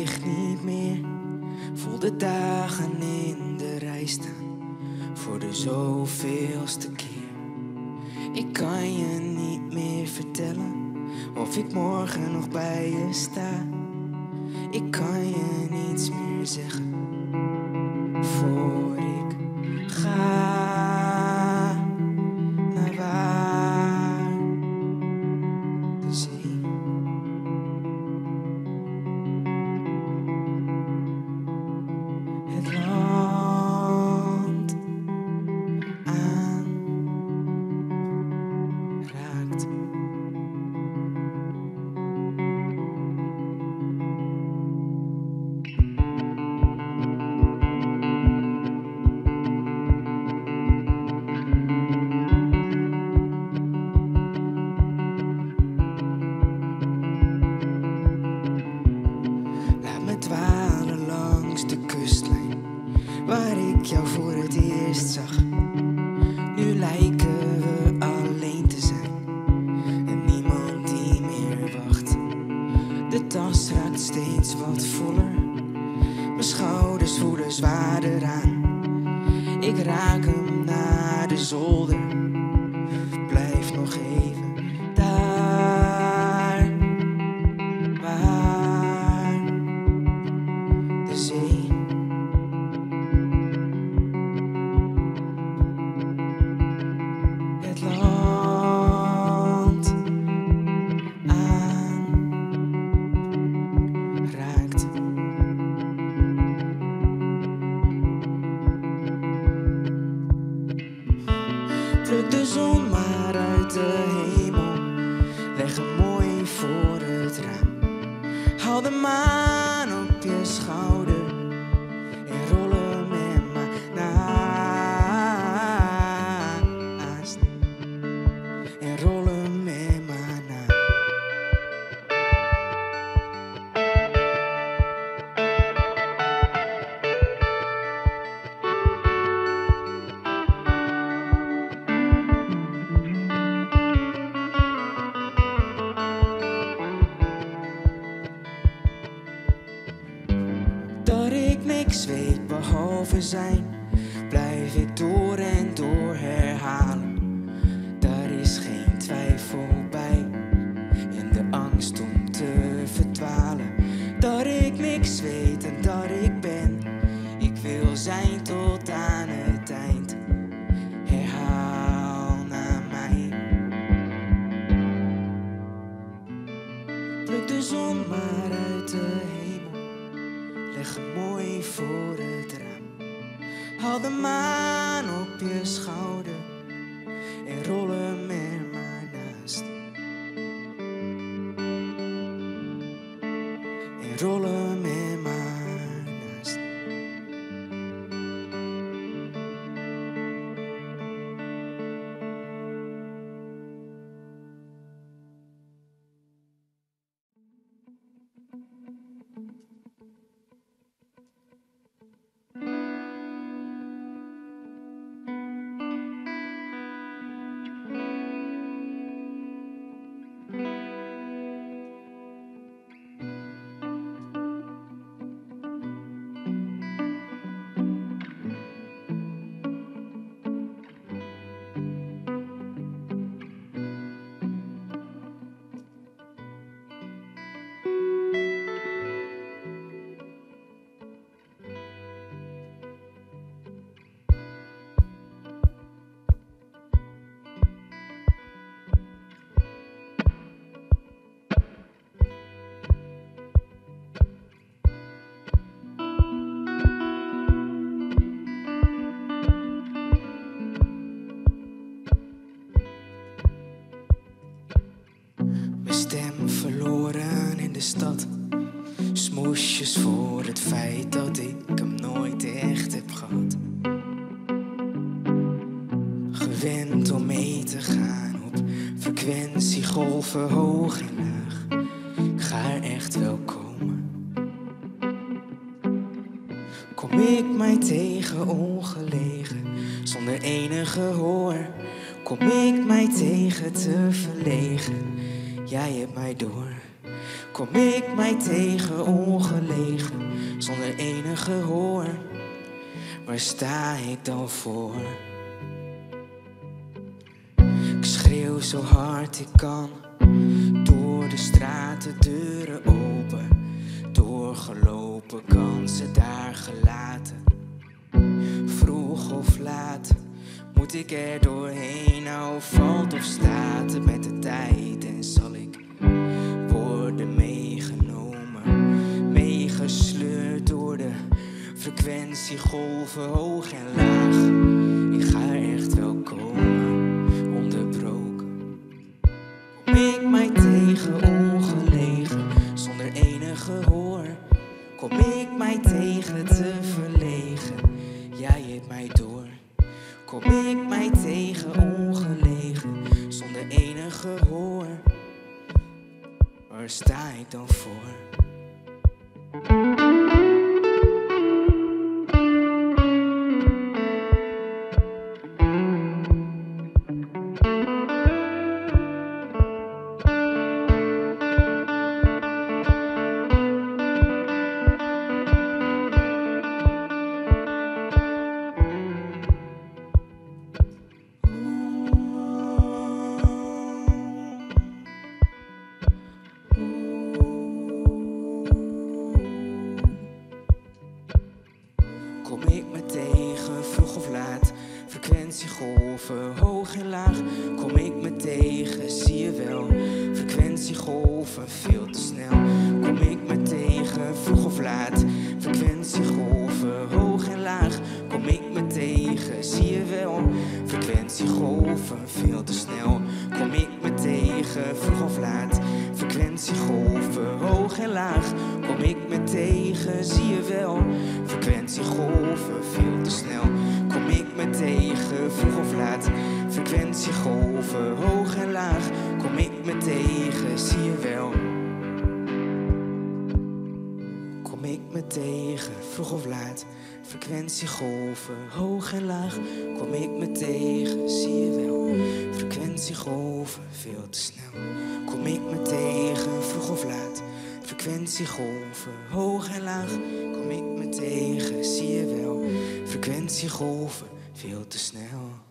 ligt niet meer. Voel de dagen in de rij staan voor de zoveelste keer. Ik kan je niet meer vertellen of ik morgen nog bij je sta. Ik kan je niets meer zeggen voor ik ga. Naar waar? De zee. Het land aanraakt. Laat me dwalen langs de kustlijn waar ik jou voor het eerst zag. Nu lijken we alleen te zijn en niemand die meer wacht. De tas raakt steeds wat voller, mijn schouders voelen zwaarder aan. Ik raak hem naar de zolder, blijf nog even daar waar de zee. Het land aanraakt. Pluk de zon maar uit de hemel, leg hem mooi voor het raam. Haal de maan op je schouder en rol hem er maar naast. En rol hem er maar naast. Dat ik niks weet behalve zijn, blijf ik door en door herhalen. Daar is geen twijfel bij, in de angst om te verdwalen. Dat ik niks weet en dat ik ben, ik wil zijn tot aan het eind. Herhaal naar mij. Pluk de zon maar uit de hemel, leg hem mooi voor het raam. Haal de maan op je schouder en rol hem er maar naast. En rol hem er maar naast. Mijn stem verloren in de stad, smoesjes voor het feit dat ik hem nooit echt heb gehad. Gewend om mee te gaan op frequentiegolven hoog en laag. Ik ga er echt wel komen. Kom ik mij tegen ongelegen, zonder enige hoor. Kom ik mij tegen te verlegen, jij hebt mij door. Kom ik mij tegen ongelegen, zonder enig gehoor. Waar sta ik dan voor? Ik schreeuw zo hard ik kan, door de straten, deuren open, doorgelopen, kansen daar gelaten. Vroeg of laat moet ik er doorheen, nou valt of staat het met de tijd. En zal ik worden meegenomen, meegesleurd door de frequentiegolven hoog en laag. Ik ga er echt wel komen, onderbroken. Kom ik mij tegen ongelegen, zonder enig gehoor. Kom ik mij tegen te verlegen, jij hebt mij door. Kom ik mij tegen ongelegen, zonder enig gehoor. Waar sta ik dan voor? Kom ik me tegen, vroeg of laat, frequentiegolven hoog en laag. Kom ik me tegen, zie je wel, frequentiegolven veel te snel. Kom ik me tegen, vroeg of laat, frequentiegolven hoog en laag. Kom ik me tegen, zie je wel, frequentiegolven veel te snel. Kom ik me tegen, vroeg of laat, frequentiegolven hoog en laag. Kom ik me tegen, zie je wel, frequentiegolven veel te snel. Kom ik me tegen, vroeg of laat, frequentiegolven hoog en laag. Kom ik me tegen, zie je wel. Kom ik me tegen, vroeg of laat, frequentiegolven hoog en laag. Kom ik me tegen, zie je wel, frequentiegolven veel te snel. Kom ik me tegen, vroeg of laat, frequentiegolven hoog en laag. Kom ik me tegen, zie je wel, frequentiegolven veel te snel.